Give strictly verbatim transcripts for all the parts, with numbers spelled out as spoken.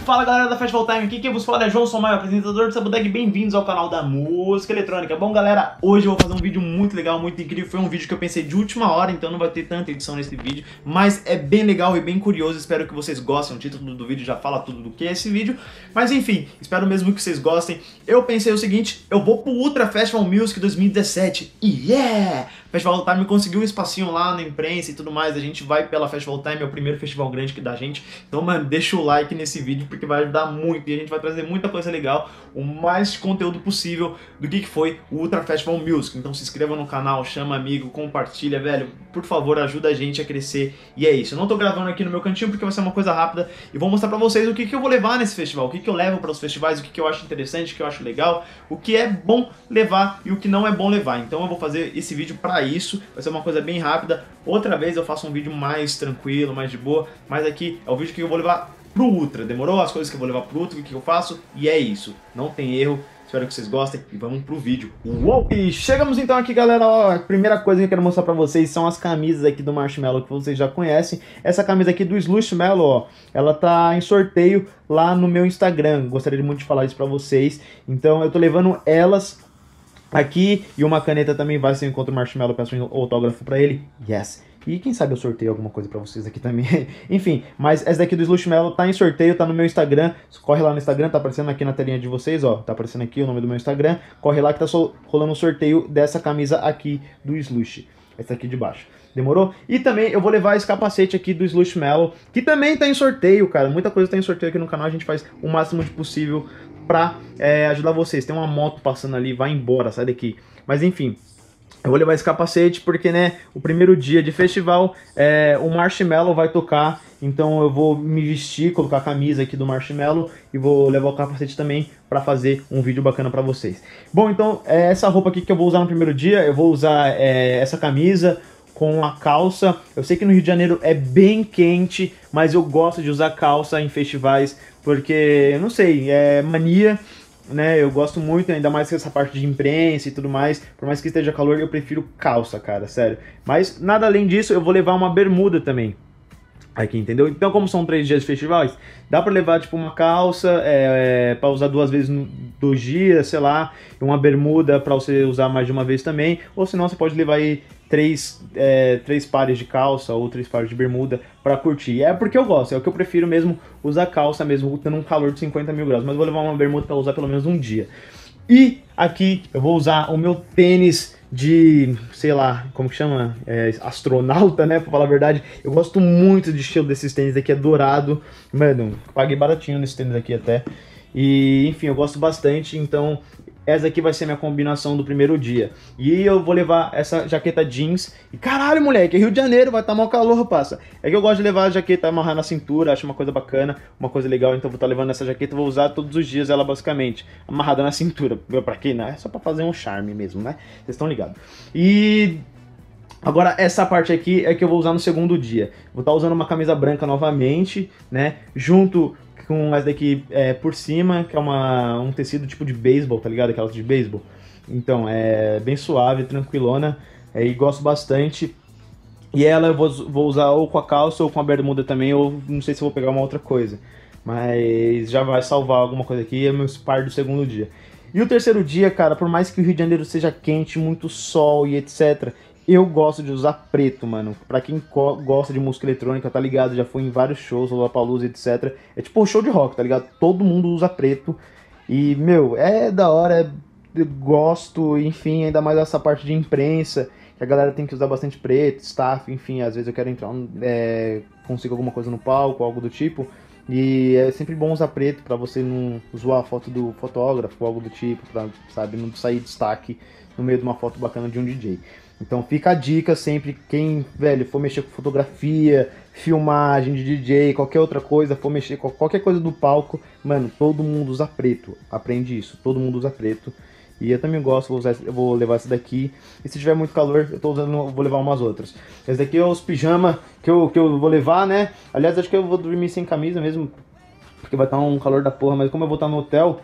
Fala galera da Festival Time, aqui quem vos fala é João Somaio, apresentador do Sabotec. Bem-vindos ao canal da música eletrônica. Bom galera, hoje eu vou fazer um vídeo muito legal, muito incrível. Foi um vídeo que eu pensei de última hora, então não vai ter tanta edição nesse vídeo, mas é bem legal e bem curioso. Espero que vocês gostem, o título do vídeo já fala tudo do que é esse vídeo. Mas enfim, espero mesmo que vocês gostem. Eu pensei o seguinte, eu vou pro Ultra Festival Music dois mil e dezessete. Yeah! Festival Time conseguiu um espacinho lá na imprensa e tudo mais. A gente vai pela Festival Time, é o primeiro festival grande que dá a gente. Então, mano, deixa o like nesse vídeo porque vai ajudar muito e a gente vai trazer muita coisa legal, o mais conteúdo possível do que foi o Ultra Festival Music. Então se inscreva no canal, chama amigo, compartilha, velho. Por favor, ajuda a gente a crescer. E é isso. Eu não tô gravando aqui no meu cantinho porque vai ser uma coisa rápida e vou mostrar pra vocês o que, que eu vou levar nesse festival, o que, que eu levo para os festivais, o que, que eu acho interessante, o que eu acho legal, o que é bom levar e o que não é bom levar. Então eu vou fazer esse vídeo pra isso, vai ser uma coisa bem rápida. Outra vez eu faço um vídeo mais tranquilo, mais de boa, mas aqui é o vídeo que eu vou levar pro Ultra. Demorou? As coisas que eu vou levar pro Ultra, o que eu faço, e é isso. Não tem erro. Espero que vocês gostem e vamos pro vídeo. Uou! E chegamos então aqui, galera. Ó, a primeira coisa que eu quero mostrar pra vocês são as camisas aqui do Marshmello que vocês já conhecem. Essa camisa aqui do Slushmello, ó, ela tá em sorteio lá no meu Instagram. Gostaria muito de falar isso pra vocês. Então eu tô levando elas aqui e uma caneta também. Vai se eu encontro o Marshmello, peço um autógrafo pra ele. Yes! E quem sabe eu sorteio alguma coisa pra vocês aqui também. Enfim, mas essa daqui do Slushmello tá em sorteio, tá no meu Instagram. Corre lá no Instagram, tá aparecendo aqui na telinha de vocês, ó. Tá aparecendo aqui o nome do meu Instagram. Corre lá que tá so rolando um sorteio dessa camisa aqui do Slush. Essa aqui de baixo. Demorou? E também eu vou levar esse capacete aqui do Slushmello, que também tá em sorteio, cara. Muita coisa tá em sorteio aqui no canal, a gente faz o máximo de possível pra é, ajudar vocês. Tem uma moto passando ali, vai embora, sai daqui. Mas enfim... eu vou levar esse capacete porque, né, o primeiro dia de festival, é, o Marshmello vai tocar, então eu vou me vestir, colocar a camisa aqui do Marshmello e vou levar o capacete também para fazer um vídeo bacana para vocês. Bom, então, é essa roupa aqui que eu vou usar no primeiro dia, eu vou usar é, essa camisa com a calça. Eu sei que no Rio de Janeiro é bem quente, mas eu gosto de usar calça em festivais porque, eu não sei, é mania. Né, eu gosto muito, ainda mais que essa parte de imprensa e tudo mais. Por mais que esteja calor, eu prefiro calça, cara, sério. Mas nada além disso, eu vou levar uma bermuda também aqui, entendeu? Então, como são três dias de festivais, dá pra levar, tipo, uma calça é, é, pra usar duas vezes no, dois dias, sei lá, e uma bermuda pra você usar mais de uma vez também. Ou senão você pode levar aí três, é, três pares de calça ou três pares de bermuda pra curtir. É porque eu gosto, é o que eu prefiro mesmo, usar calça mesmo, tendo um calor de cinquenta mil graus. Mas eu vou levar uma bermuda pra usar pelo menos um dia. E aqui eu vou usar o meu tênis de, sei lá, como que chama? É, astronauta, né? Pra falar a verdade. Eu gosto muito do estilo desses tênis aqui, é dourado. Mano, paguei baratinho nesse tênis aqui até. E, enfim, eu gosto bastante, então... essa aqui vai ser minha combinação do primeiro dia. E eu vou levar essa jaqueta jeans. E caralho, moleque, é Rio de Janeiro, vai estar mal calor, rapaz. É que eu gosto de levar a jaqueta amarrar na cintura, acho uma coisa bacana, uma coisa legal. Então eu vou estar levando essa jaqueta, vou usar todos os dias ela basicamente amarrada na cintura. Pra quê, né? É só pra fazer um charme mesmo, né? Vocês estão ligados. E... agora essa parte aqui é que eu vou usar no segundo dia. Vou estar usando uma camisa branca novamente, né? Junto... com essa daqui é, por cima, que é uma, um tecido tipo de beisebol, tá ligado? Aquela de beisebol. Então, é bem suave, tranquilona, é, e gosto bastante. E ela eu vou, vou usar ou com a calça ou com a bermuda também, ou não sei se eu vou pegar uma outra coisa. Mas já vai salvar alguma coisa aqui, é meu par do segundo dia. E o terceiro dia, cara, por mais que o Rio de Janeiro seja quente, muito sol e etcétera, eu gosto de usar preto, mano. Pra quem gosta de música eletrônica, tá ligado? Já fui em vários shows, Lollapalooza, etcétera. É tipo um show de rock, tá ligado? Todo mundo usa preto. E, meu, é da hora, eu gosto, enfim, ainda mais essa parte de imprensa, que a galera tem que usar bastante preto, staff, enfim, às vezes eu quero entrar, é, consigo alguma coisa no palco, algo do tipo. E é sempre bom usar preto pra você não zoar a foto do fotógrafo, algo do tipo, pra, sabe, não sair destaque no meio de uma foto bacana de um D J. Então fica a dica sempre, quem, velho, for mexer com fotografia, filmagem de D J, qualquer outra coisa, for mexer com qualquer coisa do palco, mano, todo mundo usa preto, aprende isso, todo mundo usa preto. E eu também gosto, vou, usar, eu vou levar essa daqui, e se tiver muito calor, eu tô usando, eu vou levar umas outras. Esse daqui é os pijama que eu, que eu vou levar, né, aliás, acho que eu vou dormir sem camisa mesmo, porque vai estar um calor da porra, mas como eu vou estar no hotel,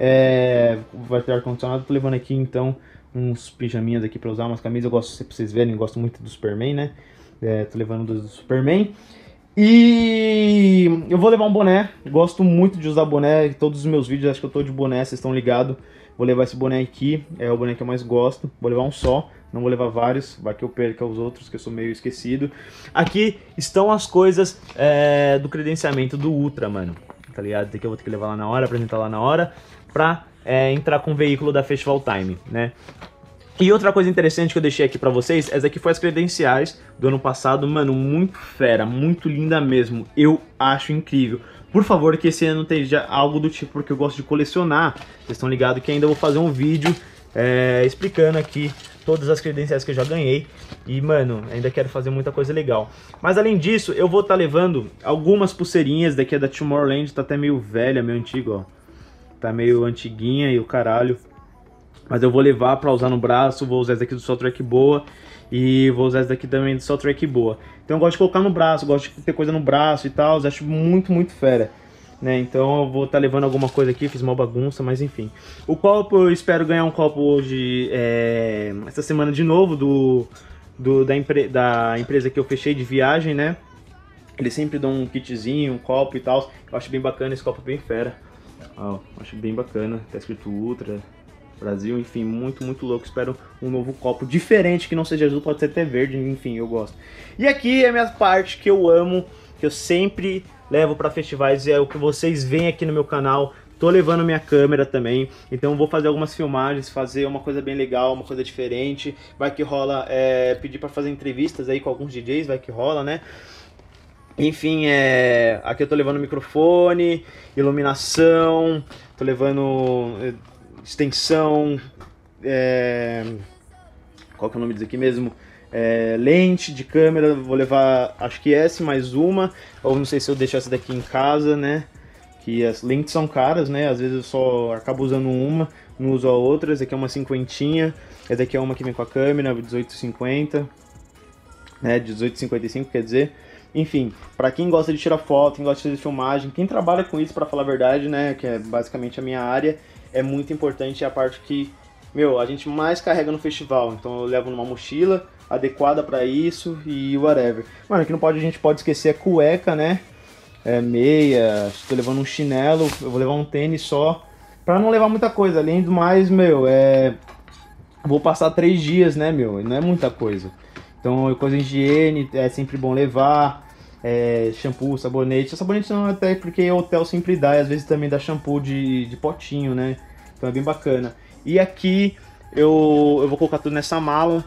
é, vai ter ar-condicionado, tô levando aqui então uns pijaminhas aqui pra usar, umas camisas, eu gosto, pra vocês verem, eu gosto muito do Superman, né, é, tô levando do Superman. E eu vou levar um boné, gosto muito de usar boné, em todos os meus vídeos acho que eu tô de boné, vocês estão ligados. Vou levar esse boné aqui, é o boné que eu mais gosto, vou levar um só, não vou levar vários, vai que eu perca os outros, que eu sou meio esquecido. Aqui estão as coisas é, do credenciamento do Ultra, mano, tá ligado? Daqui eu vou ter que levar lá na hora, apresentar lá na hora, pra é, entrar com o veículo da Festival Time, né? E outra coisa interessante que eu deixei aqui pra vocês, essa aqui foi as credenciais do ano passado, mano, muito fera, muito linda mesmo, eu acho incrível. Por favor, que esse ano esteja algo do tipo, porque eu gosto de colecionar, vocês estão ligados que ainda vou fazer um vídeo é, explicando aqui todas as credenciais que eu já ganhei. E, mano, ainda quero fazer muita coisa legal. Mas além disso, eu vou estar tá levando algumas pulseirinhas, daqui é da Tomorrowland, tá até meio velha, meio antiga, ó. Tá meio antiguinha e o caralho. Mas eu vou levar pra usar no braço, vou usar essa daqui do Só Track Boa e vou usar essa daqui também do Só Track Boa. Então eu gosto de colocar no braço, gosto de ter coisa no braço e tal, acho muito, muito fera, né? Então eu vou estar tá levando alguma coisa aqui, fiz uma bagunça, mas enfim. O copo, eu espero ganhar um copo hoje, é, essa semana de novo, do, do, da, empre, da empresa que eu fechei de viagem, né? Eles sempre dão um kitzinho, um copo e tal, eu acho bem bacana, esse copo bem fera. Ó, acho bem bacana, tá escrito Ultra Brasil, enfim, muito, muito louco. Espero um novo copo diferente, que não seja azul, pode ser até verde, enfim, eu gosto. E aqui é a minha parte que eu amo, que eu sempre levo para festivais, é o que vocês veem aqui no meu canal. Tô levando minha câmera também, então eu vou fazer algumas filmagens, fazer uma coisa bem legal, uma coisa diferente. Vai que rola, é, pedir para fazer entrevistas aí com alguns D Js, vai que rola, né? Enfim, é, aqui eu tô levando microfone, iluminação, tô levando extensão, é, qual que é o nome disso aqui mesmo? É, lente de câmera, vou levar acho que essa mais uma, ou não sei se eu deixo essa daqui em casa, né? Que as lentes são caras, né? Às vezes eu só acabo usando uma, não uso a outra. Essa aqui é uma cinquentinha, essa daqui é uma que vem com a câmera, dezoito cinquenta, né? dezoito cinquenta e cinco quer dizer. Enfim, pra quem gosta de tirar foto, quem gosta de fazer filmagem, quem trabalha com isso, pra falar a verdade, né? Que é basicamente a minha área, é muito importante, é a parte que, meu, a gente mais carrega no festival. Então eu levo numa mochila adequada pra isso e whatever. Mano, aqui não pode, a gente pode esquecer a cueca, né? É, meia, estou levando um chinelo, eu vou levar um tênis só, pra não levar muita coisa. Além do mais, meu, é... vou passar três dias, né, meu? Não é muita coisa. Então, coisa de higiene, é sempre bom levar. É, shampoo, sabonete. Sabonete não, até porque o hotel sempre dá, e às vezes também dá shampoo de, de potinho, né? Então é bem bacana. E aqui eu, eu vou colocar tudo nessa mala,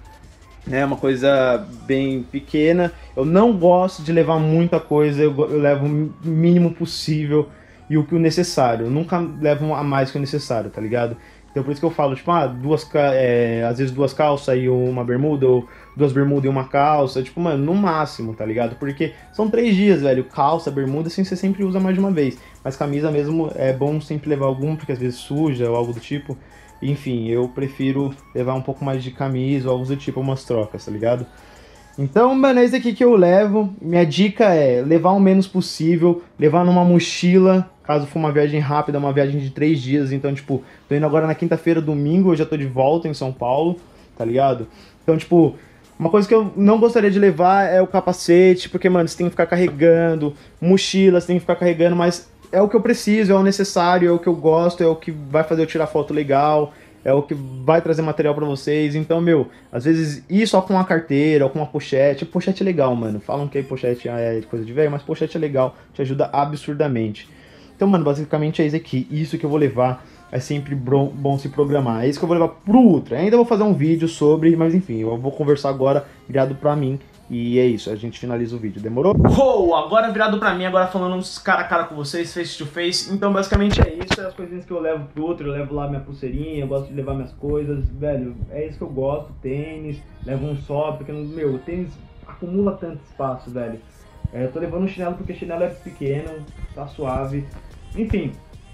né? Uma coisa bem pequena. Eu não gosto de levar muita coisa, eu, eu levo o mínimo possível e o que o necessário. Eu nunca levo a mais que o necessário, tá ligado? Então por isso que eu falo, tipo, ah, duas, é, às vezes duas calças e uma bermuda, ou duas bermudas e uma calça, tipo, mano, no máximo, tá ligado? Porque são três dias, velho, calça, bermuda, assim, você sempre usa mais de uma vez. Mas camisa mesmo, é bom sempre levar alguma, porque às vezes suja ou algo do tipo. Enfim, eu prefiro levar um pouco mais de camisa ou algo do tipo, umas trocas, tá ligado? Então, mano, é isso aqui que eu levo. Minha dica é levar o menos possível, levar numa mochila, caso for uma viagem rápida, uma viagem de três dias. Então, tipo, tô indo agora na quinta-feira, domingo, eu já tô de volta em São Paulo, tá ligado? Então, tipo, uma coisa que eu não gostaria de levar é o capacete, porque, mano, você tem que ficar carregando, mochila, você tem que ficar carregando, mas é o que eu preciso, é o necessário, é o que eu gosto, é o que vai fazer eu tirar foto legal, é o que vai trazer material pra vocês. Então, meu, às vezes ir só com uma carteira ou com uma pochete. Pochete é legal, mano. Falam que pochete é coisa de velho, mas pochete é legal, te ajuda absurdamente. Então, mano, basicamente é isso aqui. Isso que eu vou levar, é sempre bom se programar. É isso que eu vou levar pro Ultra. Ainda vou fazer um vídeo sobre, mas enfim, eu vou conversar agora virado pra mim. E é isso, a gente finaliza o vídeo, demorou? Uou, agora virado pra mim, agora falando uns cara a cara com vocês, face to face. Então basicamente é isso, é as coisinhas que eu levo pro Ultra. Eu levo lá minha pulseirinha, eu gosto de levar minhas coisas, velho, é isso que eu gosto. Tênis, levo um só, porque, meu, o tênis acumula tanto espaço, velho. É, eu tô levando um chinelo porque chinelo é pequeno, tá suave. Enfim,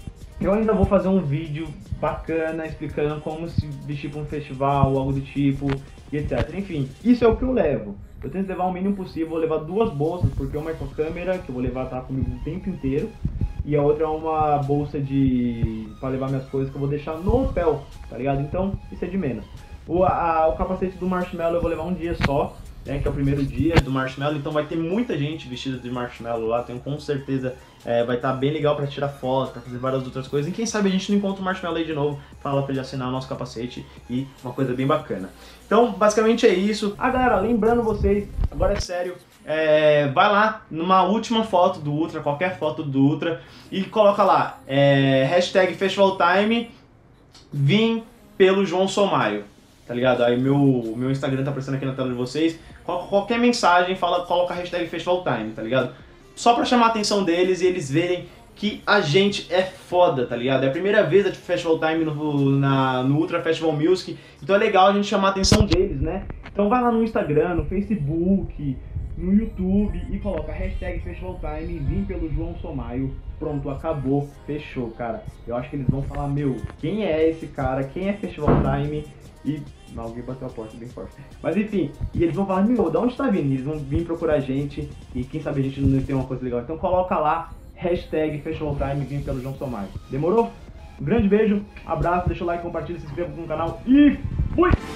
eu ainda vou fazer um vídeo bacana explicando como se vestir pra um festival, algo do tipo, e etcétera. Enfim, isso é o que eu levo. Eu tento levar o mínimo possível, vou levar duas bolsas, porque uma é com a câmera, que eu vou levar tá comigo o tempo inteiro, e a outra é uma bolsa de para levar minhas coisas que eu vou deixar no hotel, tá ligado? Então, isso é de menos. O, a, o capacete do Marshmallow eu vou levar um dia só, né, que é o primeiro dia do Marshmello, então vai ter muita gente vestida de Marshmello lá, tenho com certeza, é, vai estar bem legal pra tirar foto, pra fazer várias outras coisas, e quem sabe a gente não encontra o Marshmello aí de novo, fala pra ele assinar o nosso capacete, e uma coisa bem bacana. Então, basicamente é isso. Ah, galera, lembrando vocês, agora é sério, é, vai lá numa última foto do Ultra, qualquer foto do Ultra, e coloca lá, é, hashtag FestivalTime, vim pelo João Somaio, tá ligado? Aí meu, meu Instagram tá aparecendo aqui na tela de vocês, qual, qualquer mensagem, fala, coloca a hashtag FestivalTime, tá ligado? Só pra chamar a atenção deles e eles verem que a gente é foda, tá ligado? É a primeira vez da Festival Time no, na, no Ultra Festival Music, então é legal a gente chamar a atenção deles, né? Então vai lá no Instagram, no Facebook, no YouTube e coloca hashtag Festival Time, vim pelo João Somaio, pronto, acabou, fechou, cara. Eu acho que eles vão falar, meu, quem é esse cara, quem é Festival Time e... Não, alguém bateu a porta bem forte. Mas enfim, e eles vão falar, meu, de onde tá vindo? Eles vão vir procurar a gente e quem sabe a gente não tem uma coisa legal. Então coloca lá, hashtag FestivalTime, vim pelo João Somaio. Demorou? Um grande beijo, abraço, deixa o like, compartilha, se inscreva no canal e fui!